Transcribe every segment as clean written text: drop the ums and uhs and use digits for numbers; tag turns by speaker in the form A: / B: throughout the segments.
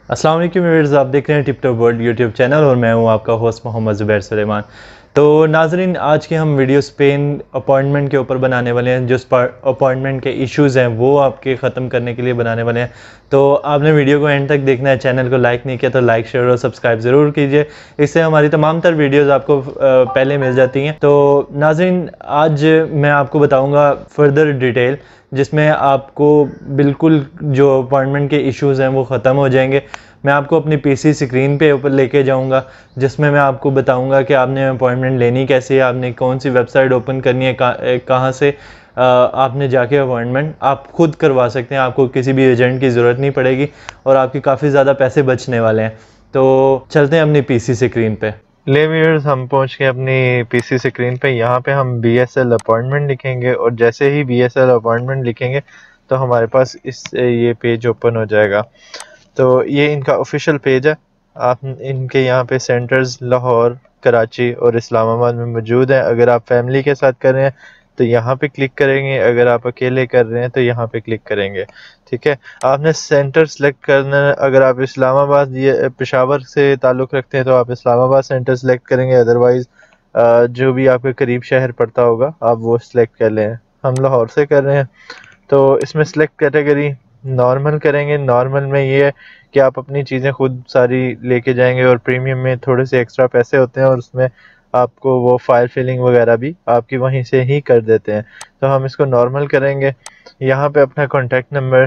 A: अस्सलाम वालेकुम व्यूअर्स, आप देख रहे हैं tip top world YouTube channel और मैं हूं आपका होस्ट मोहम्मद ज़ुबैर सुलेमान। तो नाजरीन, आज के हम वीडियो स्पेन अपॉइंटमेंट के ऊपर बनाने वाले हैं। जो अपॉइंटमेंट के इश्यूज़ हैं वो आपके ख़त्म करने के लिए बनाने वाले हैं। तो आपने वीडियो को एंड तक देखना है। चैनल को लाइक नहीं किया तो लाइक, शेयर और सब्सक्राइब ज़रूर कीजिए। इससे हमारी तमाम तर वीडियोज़ आपको पहले मिल जाती हैं। तो नाजरीन, आज मैं आपको बताऊँगा फर्दर डिटेल, जिसमें आपको बिल्कुल जो अपॉइंटमेंट के इश्यूज़ हैं वो ख़त्म हो जाएंगे। मैं आपको अपनी पीसी स्क्रीन पे ऊपर लेके जाऊंगा, जिसमें मैं आपको बताऊंगा कि आपने अपॉइंटमेंट लेनी कैसे है, आपने कौन सी वेबसाइट ओपन करनी है, कहाँ से आपने जाके अपॉइंटमेंट आप खुद करवा सकते हैं। आपको किसी भी एजेंट की ज़रूरत नहीं पड़ेगी और आपकी काफ़ी ज़्यादा पैसे बचने वाले हैं। तो चलते हैं अपनी पीसी स्क्रीन पे।
B: ले व्यूअर्स, हम पहुंच गए अपनी पीसी स्क्रीन पे। यहाँ पे हम बीएसएल अपॉइंटमेंट लिखेंगे और जैसे ही बीएसएल अपॉइंटमेंट लिखेंगे तो हमारे पास ये पेज ओपन हो जाएगा। तो ये इनका ऑफिशियल पेज है। आप इनके यहाँ पे सेंटर्स लाहौर, कराची और इस्लामाबाद में मौजूद हैं। अगर आप फैमिली के साथ कर रहे हैं तो यहाँ पे क्लिक करेंगे, अगर आप अकेले कर रहे हैं तो यहाँ पे क्लिक करेंगे। ठीक है, आपने सेंटर सेलेक्ट करना है। अगर आप इस्लामाबाद ये पेशावर से ताल्लुक़ रखते हैं तो आप इस्लामाबाद सेंटर सेलेक्ट करेंगे, अदरवाइज़ जो भी आपके करीब शहर पड़ता होगा आप वो सिलेक्ट कर लें। हम लाहौर से कर रहे हैं तो इसमें सेलेक्ट कैटेगरी नॉर्मल करेंगे। नॉर्मल में ये है कि आप अपनी चीज़ें खुद सारी लेके जाएंगे और प्रीमियम में थोड़े से एक्स्ट्रा पैसे होते हैं और उसमें आपको वो फाइल फिलिंग वगैरह भी आपकी वहीं से ही कर देते हैं। तो हम इसको नॉर्मल करेंगे। यहाँ पे अपना कॉन्टैक्ट नंबर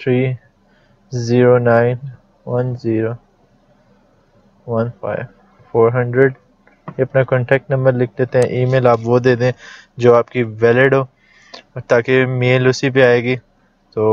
B: 3091015400 ये अपना कॉन्टैक्ट नंबर लिख देते हैं। ईमेल आप वो दे दें जो आपकी वैलिड हो, ताकि मेल उसी पे आएगी। तो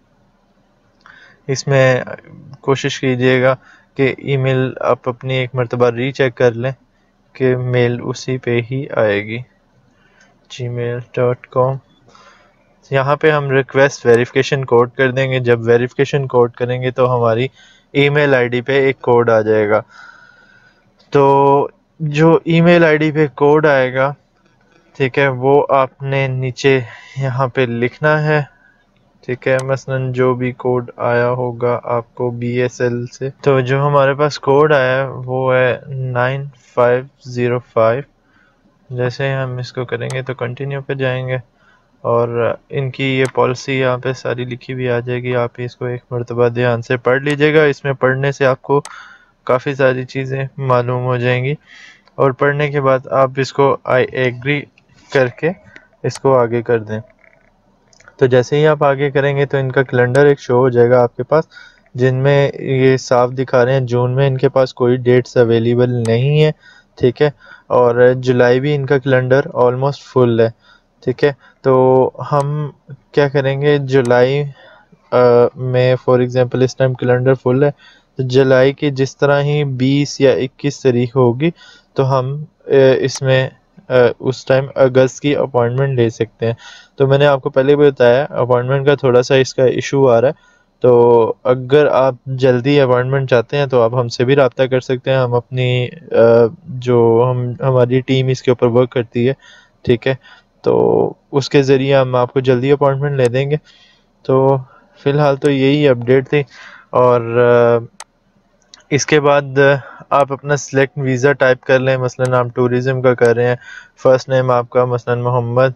B: इसमें कोशिश कीजिएगा कि ईमेल आप अपनी एक मरतबा रीचेक कर लें कि मेल उसी पे ही आएगी, gmail.com। यहाँ पे हम रिक्वेस्ट वेरिफिकेशन कोड कर देंगे। जब वेरिफिकेशन कोड करेंगे तो हमारी ईमेल आईडी पे एक कोड आ जाएगा। तो जो ईमेल आईडी पे कोड आएगा, ठीक है, वो आपने नीचे यहाँ पे लिखना है। ठीक है, मसलन जो भी कोड आया होगा आपको बीएसएल से, तो जो हमारे पास कोड आया है वो है 9505। जैसे हम इसको करेंगे तो कंटिन्यू पे जाएंगे और इनकी ये पॉलिसी यहाँ पे सारी लिखी भी आ जाएगी। आप इसको एक मरतबा ध्यान से पढ़ लीजिएगा। इसमें पढ़ने से आपको काफ़ी सारी चीज़ें मालूम हो जाएंगी और पढ़ने के बाद आप इसको आई एग्री करके इसको आगे कर दें। तो जैसे ही आप आगे करेंगे तो इनका कैलेंडर एक शो हो जाएगा आपके पास, जिनमें ये साफ दिखा रहे हैं जून में इनके पास कोई डेट्स अवेलेबल नहीं है। ठीक है, और जुलाई भी इनका कैलेंडर ऑलमोस्ट फुल है। ठीक है, तो हम क्या करेंगे, जुलाई में फॉर एग्जांपल इस टाइम कैलेंडर फुल है, तो जुलाई की जिस तरह ही 20 या 21 तारीख होगी तो हम इसमें उस टाइम अगस्त की अपॉइंटमेंट ले सकते हैं। तो मैंने आपको पहले भी बताया अपॉइंटमेंट का थोड़ा सा इसका इशू आ रहा है। तो अगर आप जल्दी अपॉइंटमेंट चाहते हैं तो आप हमसे भी रब्ता कर सकते हैं। हम अपनी जो हमारी टीम इसके ऊपर वर्क करती है, ठीक है, तो उसके ज़रिए हम आपको जल्दी अपॉइंटमेंट ले देंगे। तो फ़िलहाल तो यही अपडेट थी। और इसके बाद आप अपना सिलेक्ट वीज़ा टाइप कर लें। मसलन आप टूरिज़म का कर रहे हैं, फ़र्स्ट नेम आपका मसलन मोहम्मद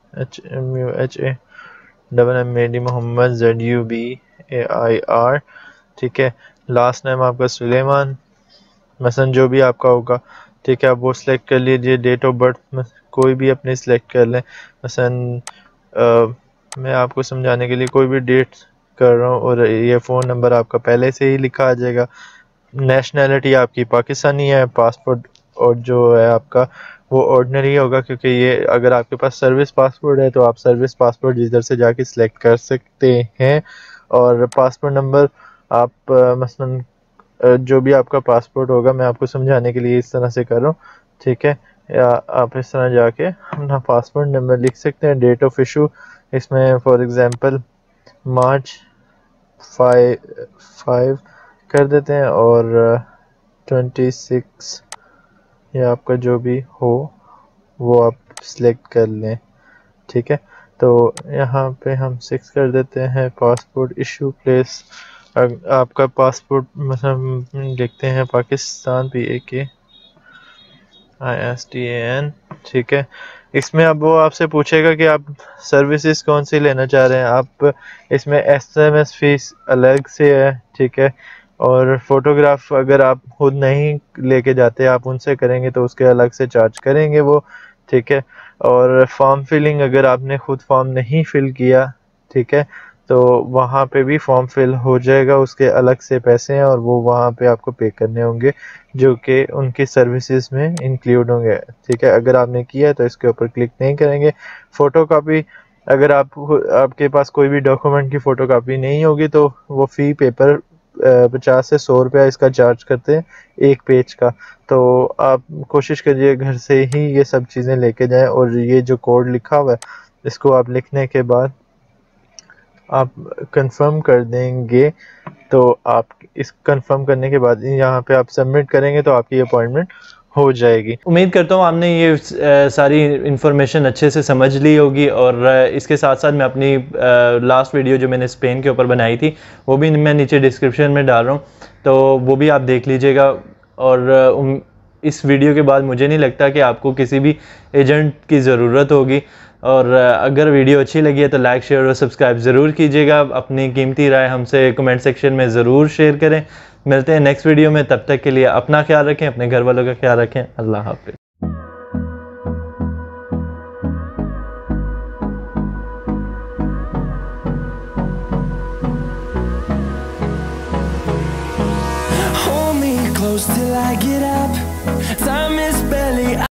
B: HMUHAMMAD मोहम्मद ZUBAIR। ठीक है, लास्ट नेम आपका सुलेमान, मसलन जो भी आपका होगा। ठीक है, आप वो सिलेक्ट कर लीजिए। डेट ऑफ बर्थ कोई भी अपनी सिलेक्ट कर लें। मसलन मैं आपको समझाने के लिए कोई भी डेट कर रहा हूँ और ये फ़ोन नंबर आपका पहले से ही लिखा आ जाएगा। नेशनैलिटी आपकी पाकिस्तानी है। पासपोर्ट और जो है आपका वो ऑर्डिनरी होगा, क्योंकि ये अगर आपके पास सर्विस पासपोर्ट है तो आप सर्विस पासपोर्ट जिधर से जाके सिलेक्ट कर सकते हैं। और पासपोर्ट नंबर आप मसलन जो भी आपका पासपोर्ट होगा, मैं आपको समझाने के लिए इस तरह से कर रहा हूँ। ठीक है, या आप इस तरह जाके अपना पासपोर्ट नंबर लिख सकते हैं। डेट ऑफ इशू इसमें फॉर एग्ज़ाम्पल मार्च 5 कर देते हैं और 26 या आपका जो भी हो वो आप सिलेक्ट कर लें। ठीक है, तो यहाँ पे हम 6 कर देते हैं। पासपोर्ट इशू प्लेस आपका पासपोर्ट मतलब लिखते हैं पाकिस्तान PAKISTAN, ठीक है। इसमें अब वो आपसे पूछेगा कि आप सर्विसेज कौन सी लेना चाह रहे हैं। आप इसमें SMS फीस अलग से है, ठीक है। और फोटोग्राफ अगर आप खुद नहीं लेके जाते, आप उनसे करेंगे तो उसके अलग से चार्ज करेंगे वो, ठीक है। और फॉर्म फिलिंग अगर आपने खुद फॉर्म नहीं फिल किया, ठीक है, तो वहाँ पे भी फॉर्म फिल हो जाएगा, उसके अलग से पैसे हैं और वो वहाँ पे आपको पे करने होंगे, जो कि उनकी सर्विसेज में इंक्लूड होंगे, ठीक है। अगर आपने किया है तो इसके ऊपर क्लिक नहीं करेंगे। फ़ोटो कापी, अगर आपके पास कोई भी डॉक्यूमेंट की फ़ोटो कापी नहीं होगी तो वो फ़ी पेपर 50 से 100 रुपया इसका चार्ज करते हैं एक पेज का। तो आप कोशिश करिए घर से ही ये सब चीज़ें लेके जाएं। और ये जो कोड लिखा हुआ है इसको आप लिखने के बाद आप कंफर्म कर देंगे, तो आप इस कंफर्म करने के बाद यहाँ पे आप सबमिट करेंगे तो आपकी अपॉइंटमेंट हो जाएगी।
A: उम्मीद करता हूँ आपने ये सारी इन्फॉर्मेशन अच्छे से समझ ली होगी। और इसके साथ साथ मैं अपनी लास्ट वीडियो जो मैंने स्पेन के ऊपर बनाई थी वो भी मैं नीचे डिस्क्रिप्शन में डाल रहा हूँ, तो वो भी आप देख लीजिएगा। और इस वीडियो के बाद मुझे नहीं लगता कि आपको किसी भी एजेंट की ज़रूरत होगी। और अगर वीडियो अच्छी लगी है तो लाइक, शेयर और सब्सक्राइब ज़रूर कीजिएगा। अपनी कीमती राय हमसे कमेंट सेक्शन में ज़रूर शेयर करें। मिलते हैं नेक्स्ट वीडियो में, तब तक के लिए अपना ख्याल रखें, अपने घर वालों का ख्याल रखें। अल्लाह हाफ़िज़।
C: Hold me close till I get out.